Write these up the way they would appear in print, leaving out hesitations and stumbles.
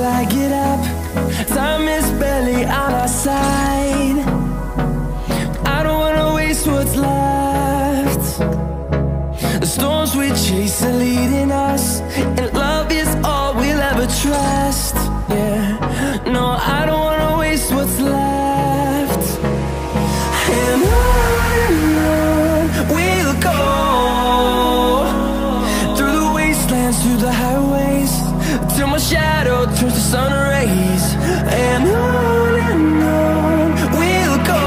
I get up. Time is barely on our side. I don't wanna waste what's left. The storms we chase are leading us, and love is all we'll ever trust. Yeah, no, I don't wanna waste what's left. And on we'll go, through the wastelands, through the highways, till my shadow turns to sun rays. And on we'll go,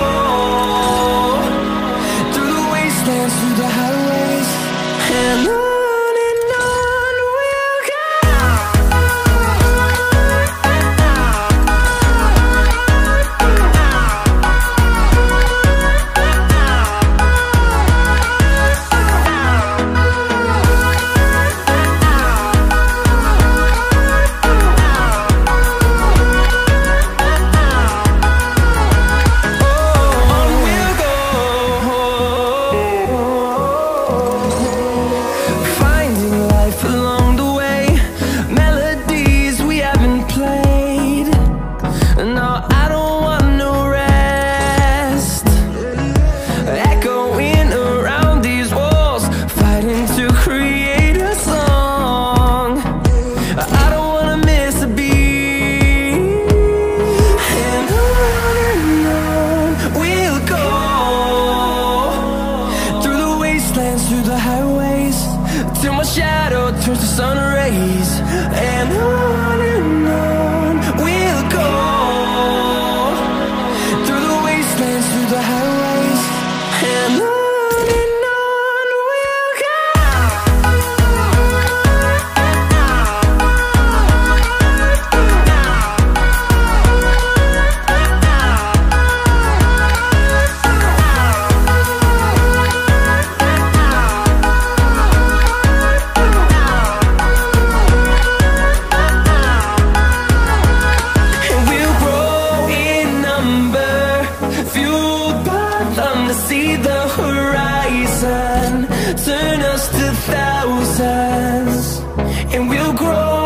through the wastelands, through the highways, and on we'll go. Through the highways, till my shadow turns to sun rays. And on we'll go, through the wastelands, through the highways, and on we'll go. To see the horizon turn us to thousands, and we'll grow